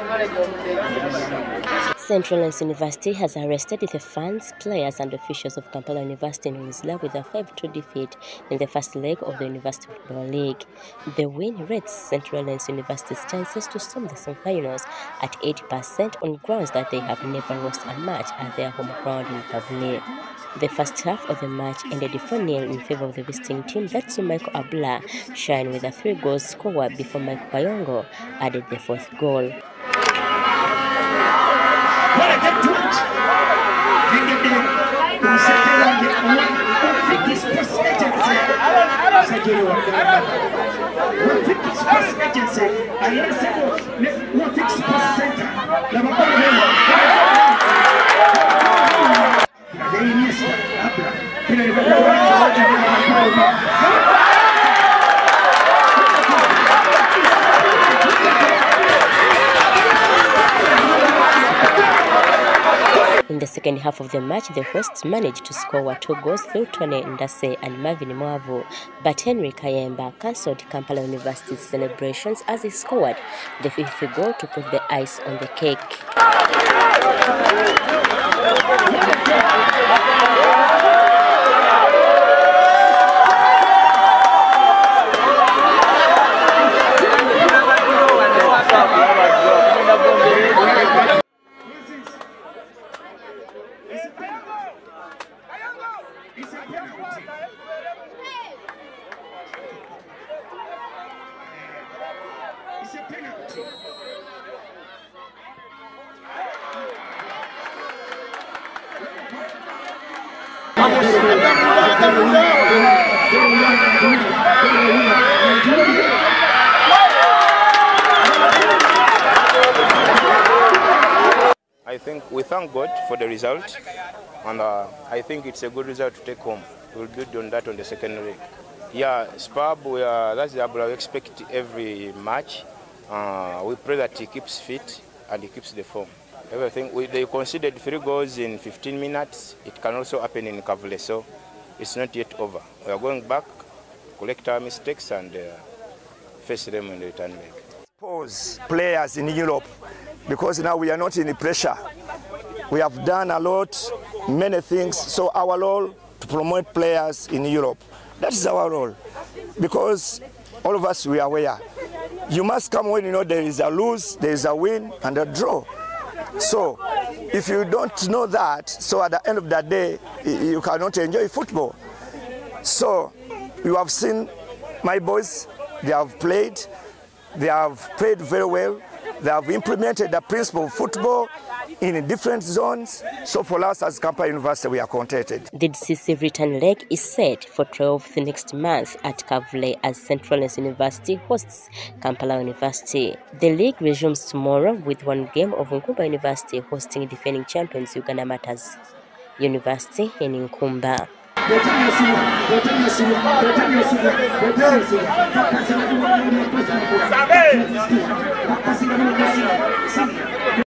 Central Lens University has arrested the fans, players and officials of Kampala University in Wisla with a 5-2 defeat in the first leg of the University Football League. The win rates Central Lens University's chances to storm the semi-finals at 80% on grounds that they have never lost a match at their home ground in Kavule. The first half of the match ended 4-0 in favor of the visiting team that saw Michael Abla shine with a 3-goal score before Mike Bayongo added the 4th goal. In the second half of the match, the hosts managed to score 2 goals through Tony Ndase and Marvin Mwavu, but Henry Kayemba cancelled Kampala University's celebrations as he scored the 5th goal to put the ice on the cake. It's a penalty. I think we thank God for the result, and I think it's a good result to take home. We'll build on that on the second leg. Yeah, SPAB, that's the we expect every match. We pray that he keeps fit and he keeps the form. Everything they conceded 3 goals in 15 minutes. It can also happen in Kavule, so it's not yet over. We are going back, collect our mistakes, and face them in the return leg. Pause players in Europe, because now we are not in the pressure. We have done a lot, many things, so our role to promote players in Europe. That is our role, because all of us, we are aware. You must come when you know there is a lose, there is a win and a draw. So if you don't know that, so at the end of the day, you cannot enjoy football. So you have seen my boys, they have played very well. They have implemented the principle of football in different zones. So for us as Kampala University, we are contented. The decisive return leg is set for 12th next month at Kavule as Central Lens University hosts Kampala University. The league resumes tomorrow with one game of Nkumba University hosting defending champions Uganda Matters University in Nkumba.